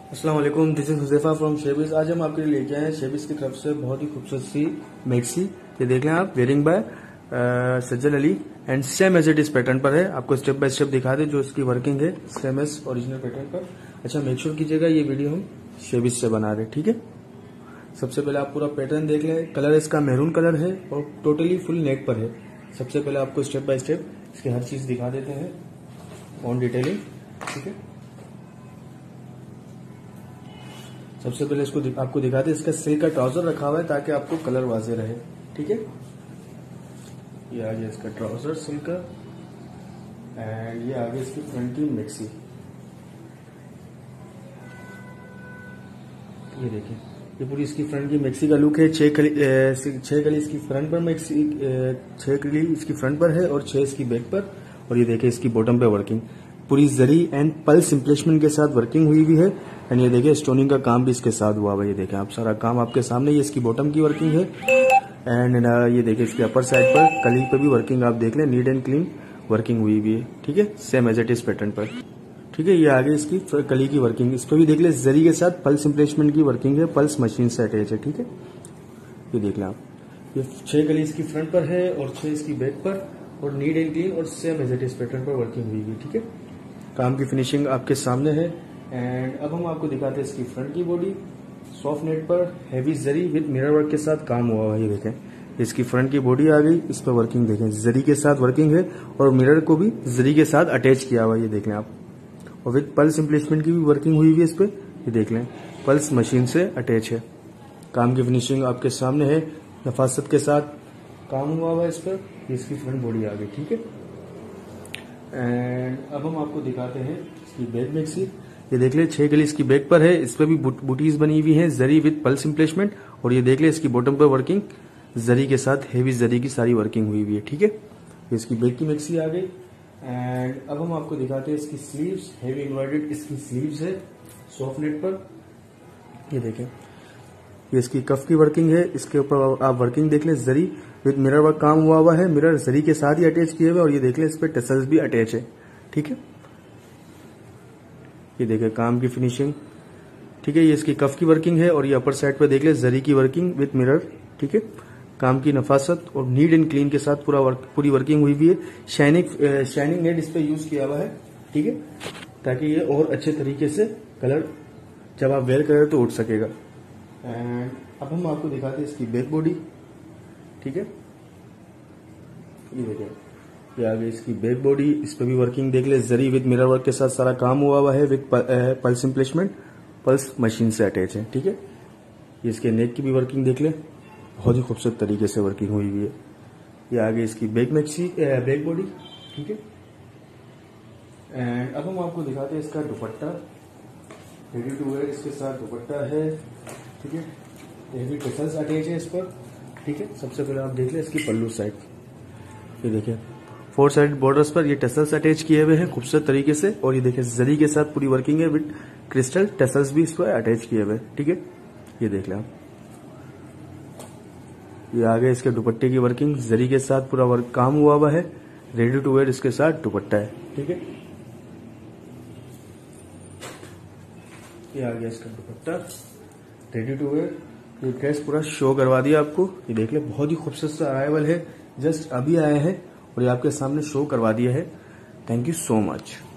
अस्सलाम वालेकुम, this is Huzaifa from शेबिस। आज हम आपके लिए लेके आए हैं शेबिस की तरफ से बहुत ही खूबसूरत सी मैक्सी। ये देख लें आप, wearing by Sajjan Ali and same as it is pattern पर है। आपको स्टेप बाय स्टेप दिखा दे जो इसकी वर्किंग है, सेम एज ओरिजिनल पैटर्न पर। अच्छा, मेक श्योर कीजिएगा ये वीडियो हम शेबिस से बना रहे, ठीक है। सबसे पहले आप पूरा पैटर्न देख लें। कलर इसका मैरून कलर है और टोटली फुल नेक पर है। सबसे पहले आपको स्टेप बाय स्टेप इसकी हर चीज दिखा देते हैं ऑन डिटेलिंग, ठीक है। सबसे पहले इसको आपको दिखाते हैं, इसका सिल्क का ट्राउजर रखा हुआ है ताकि आपको कलर वाजे रहे, ठीक है। ये आ गया इसका ट्राउजर सिल्क का एंड ये आ गया इसकी फ्रंट की मैक्सी। ये देखिए, ये पूरी इसकी फ्रंट की मैक्सी का लुक है। 6 कली इसकी फ्रंट पर मैक्सी, 6 कली इसकी फ्रंट पर है और 6 इसकी बैक पर। और ये देखिए इसकी बॉटम पे वर्किंग पूरी जरी एंड पल्स इम्प्लेसमेंट के साथ वर्किंग हुई भी है। एंड ये देखिए स्टोनिंग का काम भी इसके साथ हुआ हुआ है। ये देखें आप, सारा काम आपके सामने। ये इसकी बॉटम की वर्किंग है एंड ये देखिए इसके अपर साइड पर कली पे भी वर्किंग आप देख लें, नीट एंड क्लीन वर्किंग हुई भी है, ठीक है, same as it is pattern पर, ठीक है। ये आगे इसकी कली की वर्किंग, इस पर भी देख ले जरी के साथ पल्स इम्प्लेसमेंट की वर्किंग है, पल्स मशीन से अटैच है, ठीक है। ये देख लें आप, ये 6 कली इसकी फ्रंट पर है और 6 इसकी बैक पर और नीट एंड क्लीन और same as it is pattern पर वर्किंग हुई भी, ठीक है। काम की फिनिशिंग आपके सामने है। एंड अब हम आपको दिखाते हैं इसकी फ्रंट की बॉडी। सॉफ्ट नेट पर heavy zari with mirror work के साथ काम हुआ हुआ है। ये देखें, इसकी फ्रंट की बॉडी आ गई, इस पर वर्किंग देखें, जरी के साथ वर्किंग है और मिरर को भी जरी के साथ अटैच किया हुआ है। ये देख लें आप, और विद पल्स इम्प्लेसमेंट की भी वर्किंग हुई हुई है इस पर। ये देख लें, पल्स मशीन से अटैच है। काम की फिनिशिंग आपके सामने है, नफासत के साथ काम हुआ हुआ है इस पर। इसकी फ्रंट बॉडी आ गई, ठीक है। एंड अब हम आपको दिखाते हैं इसकी बैक मैक्सी। ये देख ले 6 कली इसकी बैक पर है, इस पर भी बूटीज बनी हुई हैं, जरी विद पल्स इम्प्लेसमेंट। और ये देख ले इसकी बॉटम पर वर्किंग जरी के साथ हैवी जरी की सारी वर्किंग हुई हुई है, ठीक है। इसकी बैक की मैक्सी आ गई। एंड अब हम आपको दिखाते हैं इसकी स्लीव्स। हैवी एम्ब्रॉयडर्ड इसकी स्लीव्स है सॉफ्ट नेट पर। ये देखें, ये इसकी कफ की वर्किंग है, इसके ऊपर आप वर्किंग देख लें, जरी विद मिरर वर्क काम हुआ है, मिरर जरी के साथ ही अटैच किए हुए। और ये देख लें इस पे टेसल्स भी अटैच है, ठीक है। ये देखें काम की फिनिशिंग, ठीक है। ये इसकी कफ की वर्किंग है और ये अपर साइड पे देख लें जरी की वर्किंग विद मिरर, ठीक है। काम की नफासत और नीट एंड क्लीन के साथ पूरी वर्किंग हुई भी है। शाइनिंग नेट इस पे यूज किया हुआ है, ठीक है, ताकि ये और अच्छे तरीके से कलर जब आप वेयर करें तो उठ सकेगा। एंड अब हम आपको दिखाते हैं इसकी बैक बॉडी, ठीक है। ये देखिए, ये आ गई इसकी बैक बॉडी, इस पे भी वर्किंग देख ले, जरी विद मिरर वर्क के साथ सारा काम हुआ हुआ है, with pearls emplacement, pearls machine से अटैच है, ठीक है। ये इसके नेक की भी वर्किंग देख ले, बहुत ही खूबसूरत तरीके से वर्किंग हुई हुई है। ये आ गई इसकी बैक मैक्सी, बैक बॉडी, ठीक है। एंड अब हम आपको दिखाते हैं इसका दुपट्टा। रेडी टू वेयर इसके साथ दुपट्टा है, ठीक है। हेवी टेसल्स अटैच है इस पर, ठीक है। सबसे पहले आप देख लें इसकी पल्लू साइड। ये देखिए 4 साइड बॉर्डर्स पर ये टेसल्स अटैच किए हुए हैं खूबसूरत तरीके से। और ये देखिए जरी के साथ पूरी वर्किंग है, विद क्रिस्टल टेसल्स भी इस पर अटैच किए हुए, ठीक है। ये देख लें आप, ये आ गए इसके दुपट्टे की वर्किंग, जरी के साथ पूरा वर्क काम हुआ हुआ है। रेडी टू वेयर इसके साथ दुपट्टा है, ठीक है। ये आ गया इसका दुपट्टा रेडी टू वेयर। ये ड्रेस पूरा शो करवा दिया आपको। ये देख ले, बहुत ही खूबसूरत सा अराइवल है, जस्ट अभी आया है और ये आपके सामने शो करवा दिया है। Thank you so much.